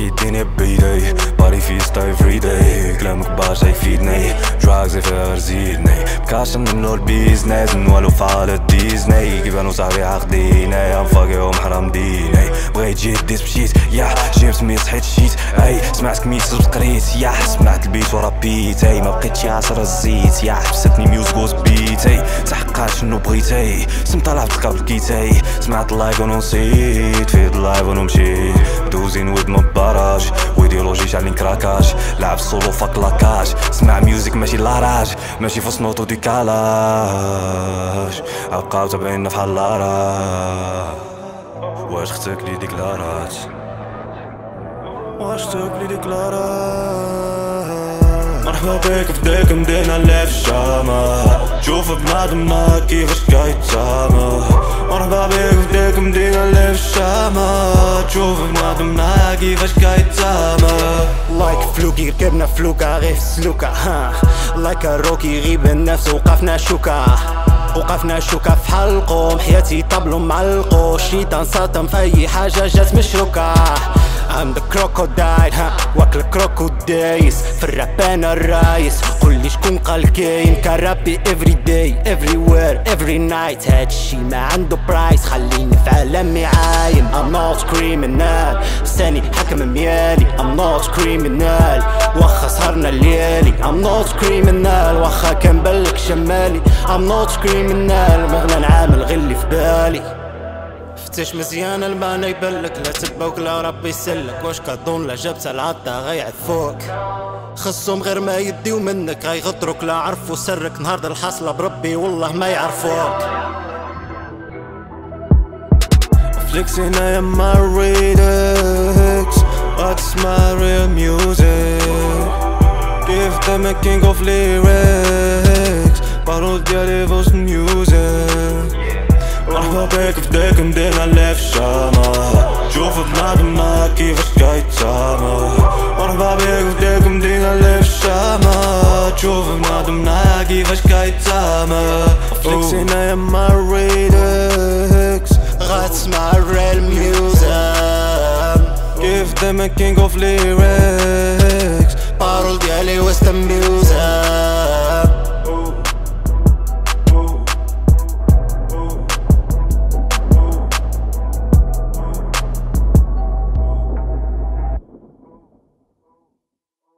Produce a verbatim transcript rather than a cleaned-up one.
كيديني بيدي باري فيستا افريداي كلامك باشا يفيدني دراغز فيها زيدني بكاشن منو البيزنس نوالو فعال ديزني كيبانو صاحبي عاقديني ام فاكيهم حرام ديني بغيت جيت ديس مشيت يا جيمس مي صحيت شيت اي سمعت كميس قريت يا سمعت البيت ورا بيت اي ما بقيتش عصر الزيت يا حبستني ميوزك وسبيت اي تحققت شنو بغيت اي سم طلعت القبل كيتاي سمعت اللايف ونسيت في اللايف ونمشي دوزين ود مباراج وايديولوجي شعلين كراكاج لعب سولو فاك لاكاج سمع ميوزك ماشي لاراج ماشي فوس نوتو ديكالاج عبقاو تابعينا فحال لارا واش اختك لي ديكلارات واش اختك لي ديكلارات مرحبا بك في ديك مدينة اللي في الشامة شوف بنادمنا كيفاش كيتسامى مرحبا بك في ديك مدينة اللي في الشامة شوف بنادمنا كيفاش كيتسامى لايك فلوكي ركبنا فلوكا غير في السلوكة ها لايك الروكي غيب النفس وقفنا شوكا وقفنا شوكا في حلقهم حياتي طبلو معلقو الشيطان ساطم في اي حاجة جات مشروكة I'm the crocodile ها واكل كروكودايس في الراب انا الرايس قولي شكون قال كاين كرابي every day everywhere every night هادشي ما عنده برايس خليني في عالمي عايم I'm not criminal ثاني حكم ميالي I'm not criminal واخا سهرنا الليالي I'm not criminal واخا كان بلك شمالي I'm not criminal بغنا نعامل غير اللي في بالي فتش مزيان المعنى يبلك لا تبوك لا ربي يسلك واش كظن لا جبت العطا غيعفوك خصهم غير ما يديو منك غيغدروك لا عرفو سرك نهار الحصلة بربي والله ما يعرفوك Flexing I am my lyrics What's my real music Give them a king of lyrics بارول ديالي فوسط music مرحبا بك في ديك مدينة اللي في الشامة شوف بنادمنا كيفاش كيتسامى مرحبا بك في ديك مدينة اللي في الشامة شوف بنادمنا كيفاش كيتسامى Flexing I am my lyrics غتسمع الريل ميوزك Give them a king of lyrics بارول ديالي وسط